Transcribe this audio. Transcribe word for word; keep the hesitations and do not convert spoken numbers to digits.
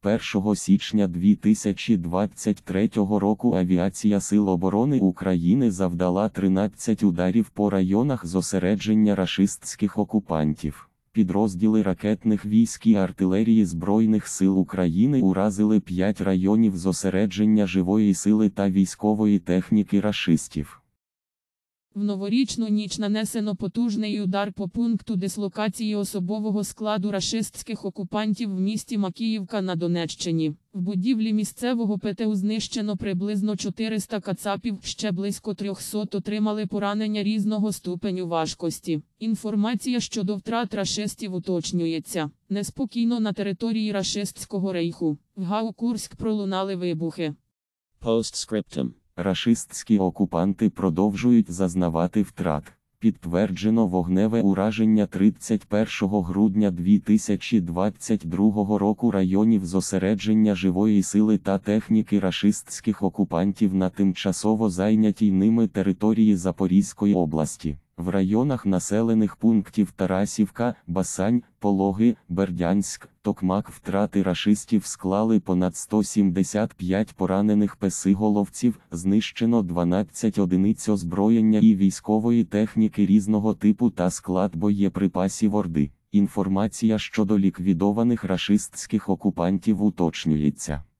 першого січня дві тисячі двадцять третього року авіація Сил оборони України завдала тринадцять ударів по районах зосередження рашистських окупантів. Підрозділи ракетних військ і артилерії Збройних сил України уразили п'ять районів зосередження живої сили та військової техніки рашистів. В новорічну ніч нанесено потужний удар по пункту дислокації особового складу рашистських окупантів в місті Макіївка на Донеччині. В будівлі місцевого ПТУ знищено приблизно чотириста кацапів, ще близько трьохсот отримали поранення різного ступеню важкості. Інформація щодо втрат рашистів уточнюється. Неспокійно на території рашистського рейху. В ГАУ Курськ пролунали вибухи. Постскриптум. Рашистські окупанти продовжують зазнавати втрат. Підтверджено вогневе ураження тридцять першого грудня дві тисячі двадцять другого року районів зосередження живої сили та техніки рашистських окупантів на тимчасово зайнятій ними території Запорізької області. В районах населених пунктів Тарасівка, Басань, Пологи, Бердянськ, Токмак втрати рашистів склали понад сто сімдесят п'ять поранених песиголовців, знищено дванадцять одиниць озброєння і військової техніки різного типу та склад боєприпасів Орди. Інформація щодо ліквідованих рашистських окупантів уточнюється.